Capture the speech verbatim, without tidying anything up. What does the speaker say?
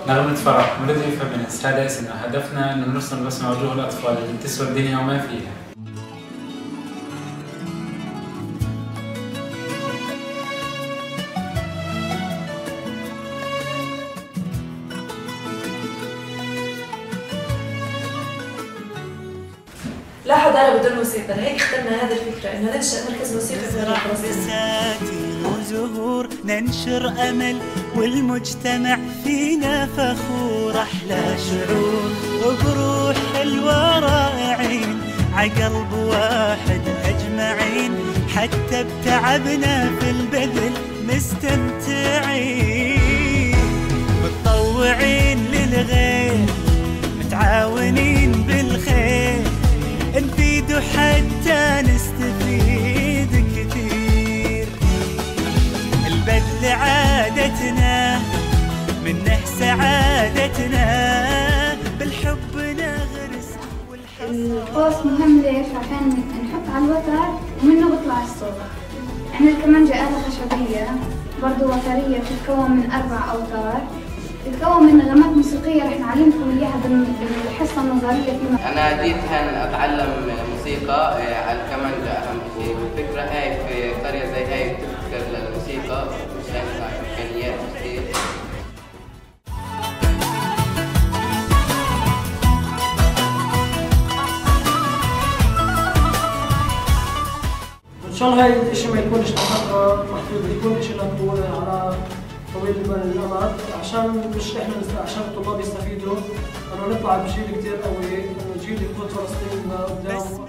نغمة فرح مريد فيمينست. هذا اسمنا، هدفنا انه نرسم بسمة وجوه الاطفال اللي تسوى الدنيا وما فيها. لا حضارة بدون موسيقى، لهيك اخترنا هذه الفكرة انه ننشأ مركز موسيقي في فلسطين. وزهور ننشر امل والمجتمع فينا فخور، احلى شعور وبروح حلوة رائعين، عقلب واحد اجمعين، حتى بتعبنا في البذل مستمتعين، متطوعين للغير متعاونين بالخير، نفيد حتى نستفيد كثير، البذل عادتنا منه سعادتنا، بالحب نغرس والحصاد. القوس مهم ليش؟ عشان نحط على الوتر ومنه بيطلع الصوت. عندنا الكمانجة آلة خشبية برضه وترية بتتكون من أربع أوتار، تتكون من نغمات موسيقية رح نعلمكم إياها بالحصة النظرية فيما. أنا جيت هون أتعلم موسيقى على الكمانجة أهم شيء، والفكرة هاي في قرية زي هاي بتفتكر للموسيقى مشان إمكانيات كثير. إن شاء الله هاي الشيء ما يكونش لفترة محدودة، يكون شيء لطول على طويل الأمد، عشان مش إحنا عشان الطلاب يستفيدوا، إنه نطلع بجيل كثير قوي، إنه جيل يقود فلسطين لقدام.